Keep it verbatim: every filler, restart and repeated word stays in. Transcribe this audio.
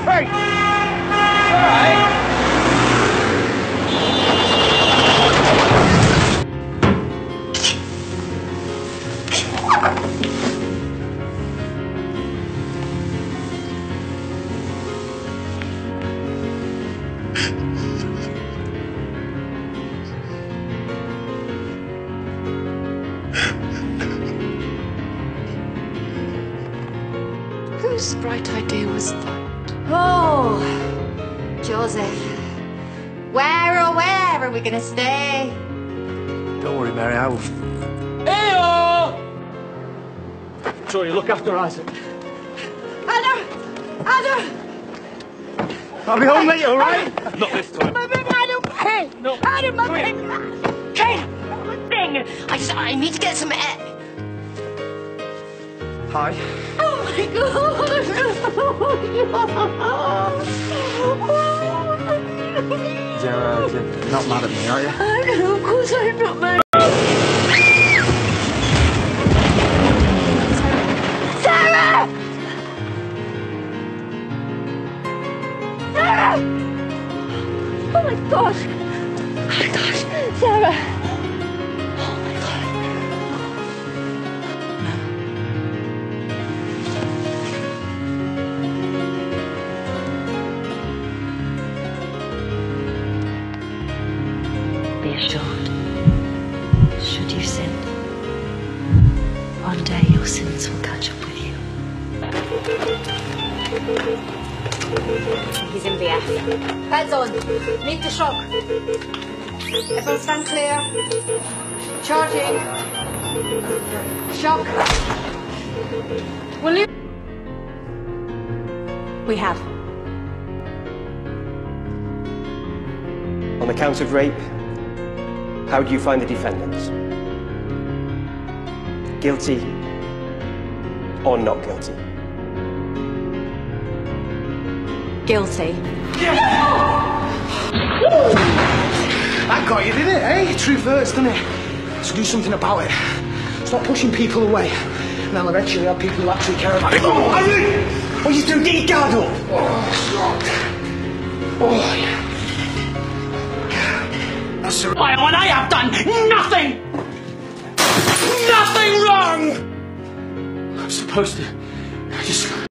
Hey! Alright. Whose bright idea was that? Oh, Joseph. Where, oh, where are we going to stay? Don't worry, Mary, I will... Hey-oh! So you look after Isaac. Adam! Adam! I'll be home later, all right? Not this time. Adam! Hey! No. Adam, my thing! Kate! My thing! I, just, I need to get some air. Hi. Oh, my God! Sarah, you're not mad at me, are you? I know, of course I'm not mad. Sarah! Sarah! Oh my gosh! Oh my gosh! Sarah! Oh my God! Be assured, should you sin, one day your sins will catch up with you. He's in V F. Heads on. Meet the shock. Everyone stand clear. Charging. Shock. Will you... We have. On the count of rape, how do you find the defendants? Guilty or not guilty? Guilty. That got you, didn't it, eh? Truth hurts, doesn't it? So do something about it. Stop pushing people away. And I'll eventually have people who actually care about it. Oh, are you? What are you doing? Get your guard up. Oh, stop. Oh, yeah. That's the... Why, when I have done nothing! Nothing wrong! I'm supposed to just